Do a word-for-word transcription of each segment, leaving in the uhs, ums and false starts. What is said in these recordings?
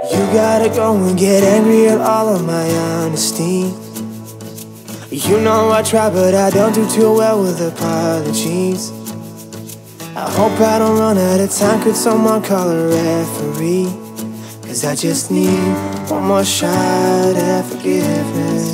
You gotta go and get angry at all of my honesty. You know I try, but I don't do too well with apologies. I hope I don't run out of time, could someone call a referee? Cause I just need one more shot at forgiveness.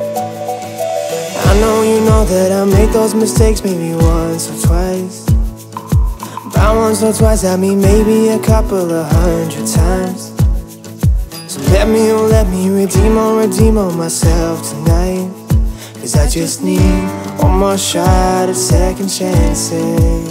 I know you know that I make those mistakes maybe once or twice. By once or twice I mean maybe a couple of hundred times. So let me, oh let me redeem or redeem on myself tonight. Cause I just need one more shot at second chances.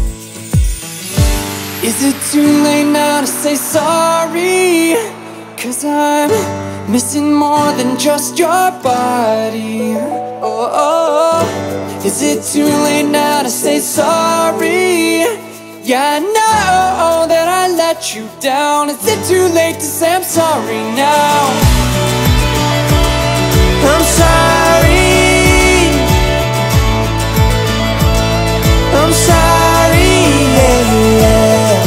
Is it too late now to say sorry? Cause I'm missing more than just your body. Oh, oh. Is it too late now to say sorry? Yeah, I know that I let you down. Is it too late to say I'm sorry now? I'm sorry. I'm sorry, yeah, yeah.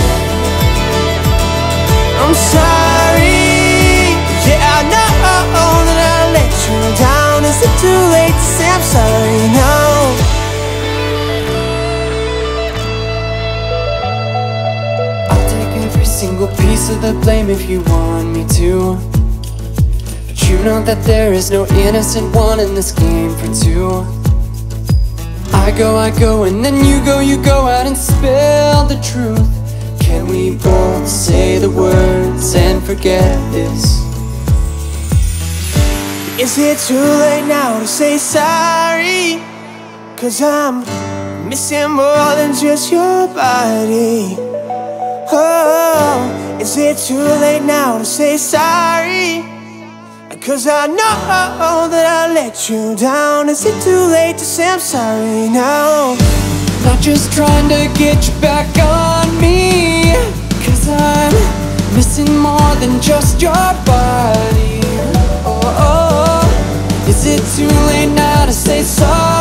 I'm sorry. Yeah, I know that I let you down. Is it too late to say I'm sorry now? Single piece of the blame if you want me to, but you know that there is no innocent one in this game for two. I go, I go, and then you go, you go out and spill the truth. Can we both say the words and forget this? Is it too late now to say sorry? Cause I'm missing more than just your body. Oh, is it too late now to say sorry? Cause I know that I let you down. Is it too late to say I'm sorry now? Not just trying to get you back on me, cause I'm missing more than just your body. Oh, oh. Is it too late now to say sorry?